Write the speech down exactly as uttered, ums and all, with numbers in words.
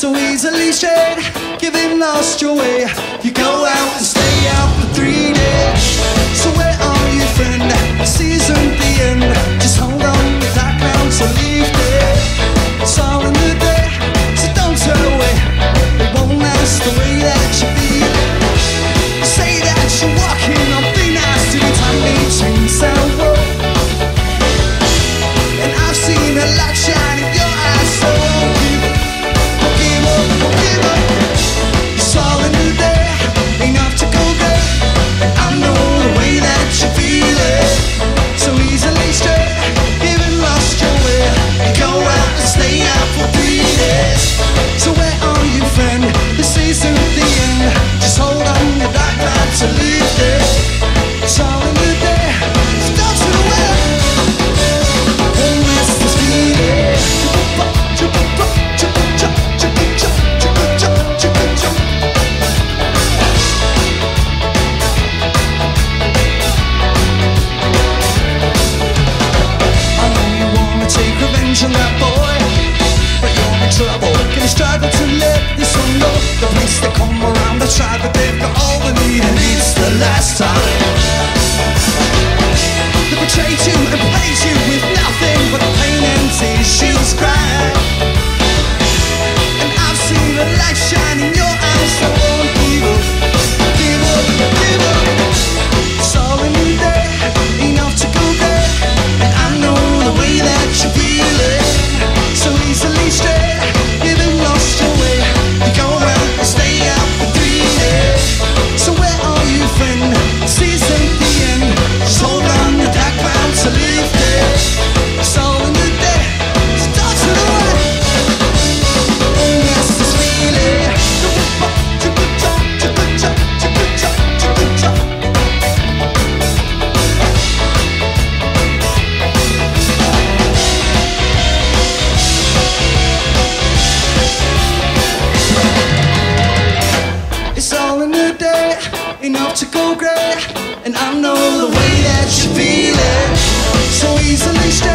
so easily strayed, giving lost your way. You go out and stay out for three days. So where are you, friend? This isn't the end. Just hold on to that ground to leave there. It's all in the day, so don't turn away. It won't last the way that you feel. You say that you're walking on thin ice till your time between sound world. And I've seen a light shine in your eyes, so won't give up, won't give up, won't give up. It's all in the day, enough to go great. And I know the way that you feel it, so easily straight, giving lost your way. You go out and stay out for three days. So where are you, friend? This isn't the end. Just hold on to that ground to leave there. It's all in the day, so don't turn away. Won't miss this feeling. I know you wanna take revenge on that boy, but you're in trouble. Can you struggle to let this one go? The police they come around, they try, but they've got all they need, and it's the last time. They betrayed you and played you with nothing but pain and tears. She was crying, and I've seen the light shine in your eyes. So won't give up, give up, give up. It's all in the day, enough to go great. And I know the way that you feel it, so easily straight, giving lost your way. You go out and stay out for three days. So where are you, friend? This isn't the end. Just hold on to that ground to leave there. It's all in the day, so don't turn away. Oh yes, this feeling. It's all in the day, enough to go great. And I know the way that you feel it, so easily straight.